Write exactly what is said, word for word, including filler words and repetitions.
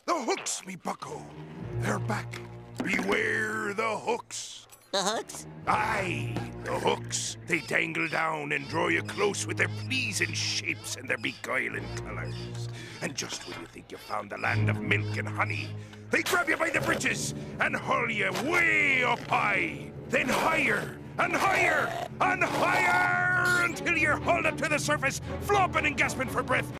The hooks, me bucko. They're back. Beware the hooks. The hooks? Aye, the hooks. They dangle down and draw you close with their pleasing shapes and their beguiling colors. And just when you think you've found the land of milk and honey, they grab you by the britches and haul you way up high. Then higher and higher and higher until you're hauled up to the surface, flopping and gasping for breath.